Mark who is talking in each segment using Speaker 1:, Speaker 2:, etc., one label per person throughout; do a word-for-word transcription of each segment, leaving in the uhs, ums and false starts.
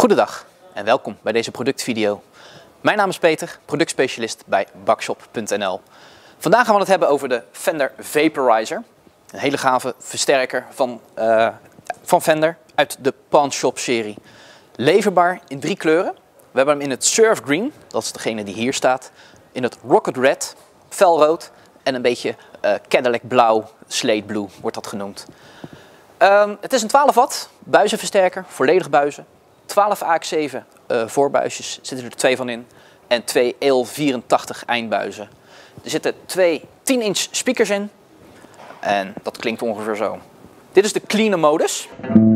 Speaker 1: Goedendag en welkom bij deze productvideo. Mijn naam is Peter, productspecialist bij Bakshop punt n l. Vandaag gaan we het hebben over de Fender Vaporizer. Een hele gave versterker van, uh, van Fender uit de Pawnshop serie. Leverbaar in drie kleuren. We hebben hem in het Surf Green, dat is degene die hier staat. In het Rocket Red, felrood en een beetje uh, Cadillac blauw, Slate Blue wordt dat genoemd. Um, het is een twaalf watt buizenversterker, volledig buizen. twaalf A X zeven uh, voorbuisjes, zitten er twee van in. En twee E L vierentachtig eindbuizen. Er zitten twee tien inch speakers in. En dat klinkt ongeveer zo. Dit is de clean modus.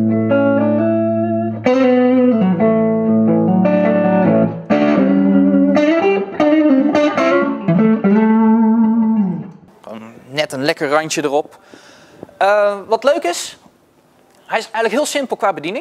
Speaker 1: Net een lekker randje erop. Uh, wat leuk is, hij is eigenlijk heel simpel qua bediening.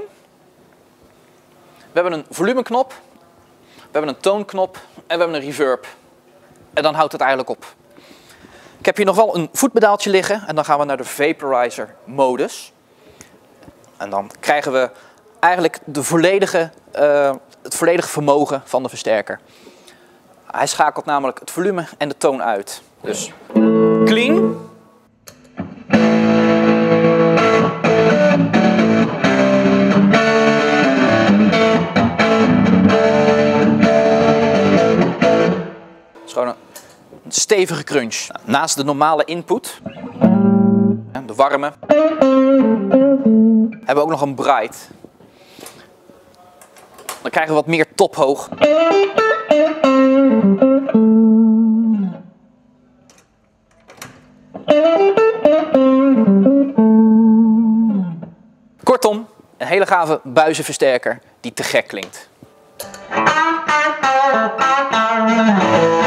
Speaker 1: We hebben een volumeknop, we hebben een toonknop en we hebben een reverb. En dan houdt het eigenlijk op. Ik heb hier nog wel een voetpedaaltje liggen en dan gaan we naar de Vaporizer modus. En dan krijgen we eigenlijk de volledige, uh, het volledige vermogen van de versterker. Hij schakelt namelijk het volume en de toon uit. Dus clean. Gewoon een stevige crunch. Naast de normale input, de warme, hebben we ook nog een bright. Dan krijgen we wat meer tophoog. Kortom, een hele gave buizenversterker die te gek klinkt.